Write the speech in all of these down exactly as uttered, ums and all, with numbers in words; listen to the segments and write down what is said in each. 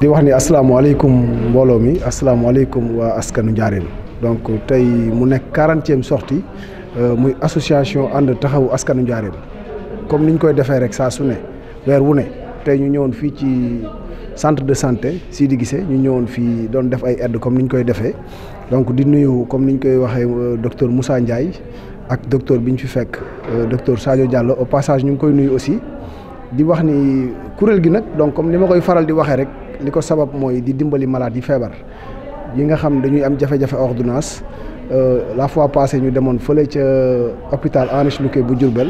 di wax ni asalaamaaleykum mbooloo mi asalaamaaleykum waa askanu Njaaréem donc tey mu nekk quarantième sortie muy association ànd taxawu askanu Njaaréem comme niñ koy defee rek saa su ne weer wu ne tey ñu ñëwoon fii ci centre de santé Sidi Guissé ñu ñëwoon fii doon def ay aide comme niñ koy defee donc di nuyu comme niñ koy waxee docteur Moussa Ndiaye ak docteur bi ñu fi fekk docteur Sadio Diallo au passage ñu ngi koy nuyu aussi di wax ni kuréel gi nag donc comme ni ma koy faral di waxee rek li ko sabab mooy di dimbali malade yi feebar yi nga xam dañuy am jafe-jafe ordonnance la fois passée ñu demoon fële ca hôpital Heinrich Lübke bu Diourbel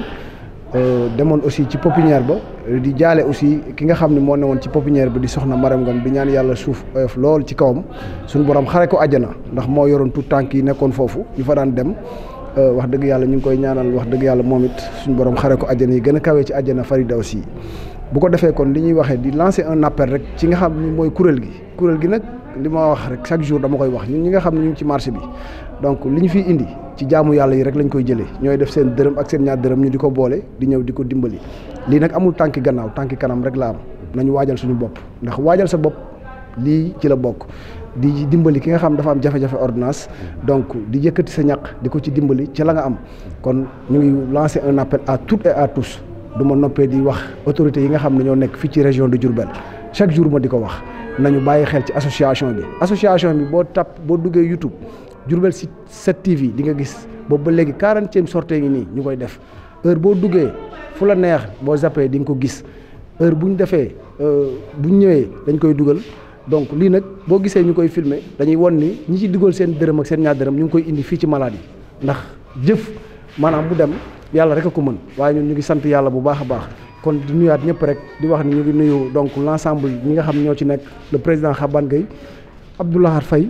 demoon aussi ci pépinière ba di jaale aussi ki nga xam ne moo ne woon ci pépinière bi di soxna Marème Ngom di ñaan yàlla suuf oyof lool ci kawam suñu borom xare ko àjjana ndax moo yoroon tout tànk yi nekkoon foofu ñu fa daan dem wax dëgg yàlla ñu ngi koy ñaanal wax dëgg yàlla moom it suñu borom xare ko àjjana yi gën a kawee ci àjjana Farida aussi bu ko defee kon li ñuy waxee di lancer un appel rek ci nga xam ni mooy kuréel gi kuréel gi nag li ma wax rek chaque jour dama koy wax ñun ñi nga xam ne ñu ngi ci marché bi donc li ñu fiy indi ci jaamu yàlla yi rek lañ koy jëlee ñooy def seen dërëm ak seen ñaar dërëm ñu di ko boole di ñëw di ko dimbali lii nag amul tànki gannaaw tànki kanam rek la am nañu waajal suñu bopp ndax waajal sa bopp lii ci la bokk di dimbali ki nga xam dafa am jafe-jafe ordonnance donc di yëkkati sa ñaq di ko ci dimbali ci la nga am kon ñu ngi lancer un appel à toutes et à tous du ma noppee di wax autorités yi nga xam ne ñoo nekk fii ci région de Diourbel chaque jour ma di ko wax nañu bàyyi xel ci association bi association bi boo tap boo duggee YouTube Diourbel si sept T V di nga gis boobu ba léegi quarantième sortie ngi nii ñu koy def heure boo duggee fu la neex boo zappee di nga ko gis heure bu ñu defee bu ñu ñëwee dañ koy dugal donc lii nag boo gisee ñu koy filmer dañuy won ni ñi ci dugal seen dërëm ak seen ñaar dërëm ñu ngi koy indi fii ci malade yi ndax jëf maanaam bu dem yàlla rek a ko mën waaye ñun ñu ngi sant yàlla bu baax a baax kon di nuyaat ñëpp rek di wax ni ñu ngi nuyu donc l' ensemble ñi nga xam ñoo ci nekk le président Xaban Gueye Abdoulahar Faye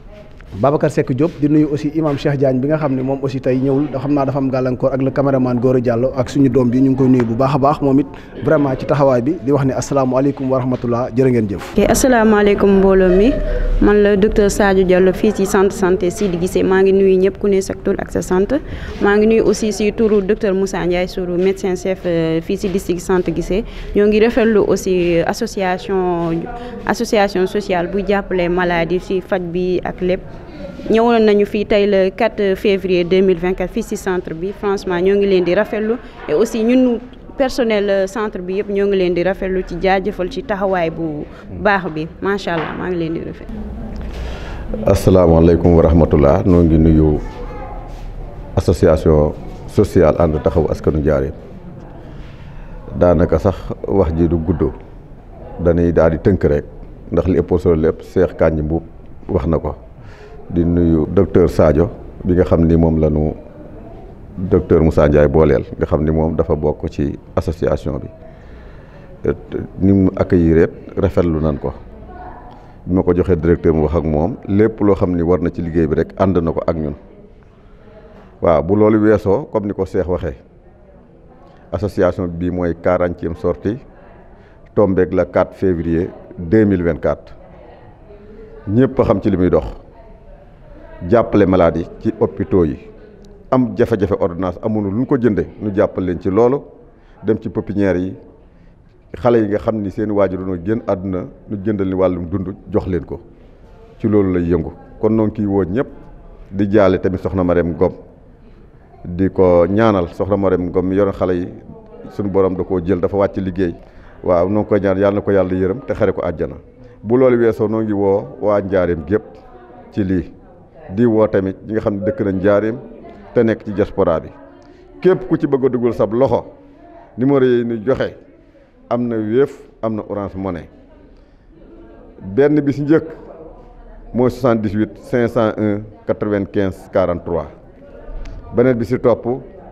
Babacar Seck Diop di nuyu aussi imam Cheikh Diagne bi nga xam ne moom aussi tey ñëwul da xam naa dafa am gàllankoor ak le caméraman Gora Diallo ak suñu doom bi ñu ngi koy nuyu bu baax a baax moom it vraiment ci taxawaay bi di wax ne asalaamaaleykum wa rahmatullah jërë ngeen jëf. ok asalaamaaleykum mbooloo mi man la docteur Sadio Diallo fii ci centre santé Sidi Guissé maa ngi nuyu ñëpp ku ne sa tur ak sa sant maa ngi nuyu aussi si turu docteur Moussa Ndiaye suru médecin chef fii si district centre Guissé ñoo ngi rafetlu aussi association association sociale buy jàppale maladie si faj bi ak lépp. ñëwoon nañu fii tey le quatre février deux mille vingt-quatre fii ci centre bi franchement ñoo ngi leen di rafetlu et aussi ñun personnel centre bi yëpp ñoo ngi leen di rafetlu ci jaajëfal ci taxawaay bu baax bi macha allah maa ngi leen di rafetlu. asalaamaaleykum wa rahmatullah noo ngi nuyu association sociale ànd taxawu askanu Njaaréem daanaka sax wax ji du gudd dañuy daal di tënk rek ndax li ëpp solo lépp Cheikh Kandji Mboup wax na ko. di nuyu docteur Sadio bi nga xam ni moom la ñu docteur Moussa Ndiaye booleel nga xam ni moom dafa bokk ci association bi ni mu accueillir rafetlu nan ko bi ma ko joxee directeur mu wax ak moom lépp loo xam ni war na ci liggéey bi rek ànd na ko ak ñun waaw bu loolu weesoo comme ni ko Cheikh waxee association bi mooy quarantième sortie tombeeg la quatre février deux mille vingt-quatre ñëpp a xam ci li muy dox. jàppale malade yi ci hôpitaux yi am jafe-jafe ordonnance amuñu lu ñu ko jënde ñu jàppale leen ci loolu dem ci pépinière yi xale yi nga xam ni seen waajur dañoo génn àdduna ñu jëndal ni wàllum dund jox leen ko ci loolu lay yëngu kon noonu kii woo ñëpp di jaale tamit soxna Marème Ngom di ko ñaanal soxna Marème Ngom mi yoroon xale yi suñu borom da koo jël dafa wàcc liggéey waaw noo ngi koy ñaan yàlla na ko yàlla yërëm te xare ko àjjana bu loolu weesoo noo ngi woo waa Njaaréem gépp ci lii di woo tamit ñi nga xam ne dëkk nañ Njaaréem te nekk ci diaspora bi képp ku ci bëgg a dugal sab loxo numéro yi ñu joxe am na Wave am na Orange Money benn bi si njëkk mooy soixante-dix-huit cinq cent un quatre-vingt-quinze quarante-trois beneen bi si topp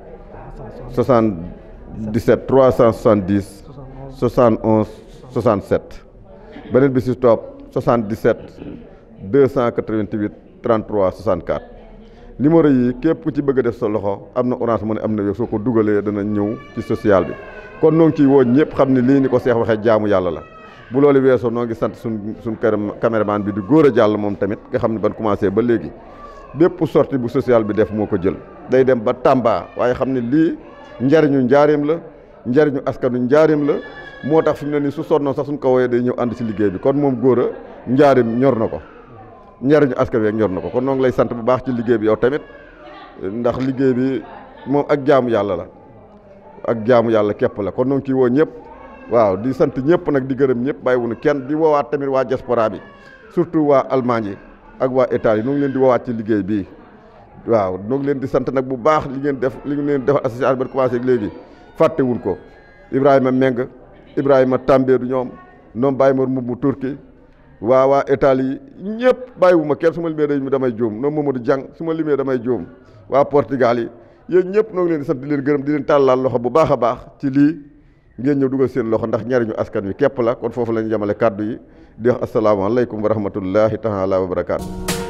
soixante-dix-sept trois cent soixante-dix soixante et onze soixante-sept beneen bi si topp soixante-dix-sept deux cent quatre-vingt-huit trente-trois soixante-quatre numéro yi képp ku ci bëgg a def sa loxo am na Orange Money am na Wave soo ko dugalee dana ñëw ci social bi kon noo ngi ciy woo ñëpp xam ne lii ni ko Seex waxee jaamu yàlla la bu loolu weesoo noo ngi sant suñ suñ caméraman bi di Gora Diallo moom tamit nga xam ne ban commencé ba léegi bépp sortie bu social bi def moo ko jël day dem ba Tamba waaye xam ne lii njariñu Njaaréem la njariñu askanu njaareem la moo tax fi mu ne nii su sonnoon sax suñ ko wooyee day ñëw ànd ci liggéey bi kon moom góor a njaareem ñor na ko njariñu askan wi ñor na ko kon noo ngi lay sant bu baax ci liggéey bi yow tamit ndax liggéey bi moom ak jaamu yàlla la ak jaamu yàlla képp la kon noo ngi ciy woo ñëpp waaw di sant ñëpp nag di gërëm ñëpp bàyyiwuñu kenn di woowaat tamit waa diaspora bi surtout waa Allemagne yi ak waa Italie noo ngi leen di woowaat ci liggéey bii waaw noo ngi leen di sant nag bu baax li ngeen def li ngeen defal association ba commencé léegi fàttewuñ ko Ibrahima Meng Ibrahima Tambédou ñoom ñoom Baye Mor mu Turki waa waa Italie ñëpp bàyyiwuma kenn su ma limee dañ damay juum ñoom Mamadou Diang su ma limee damay juum waa Portugal yi yéen ñëpp noo ngi leen di sant di leen gërëm di leen tàllal loxo bu baax a baax ci lii ngeen ñëw dugal seen loxo ndax njariñu askan wi képp la kon foofu lañu yemale kàddu yi di wax asalaamaaleykum wa rahmatullahi taala wa barakaatu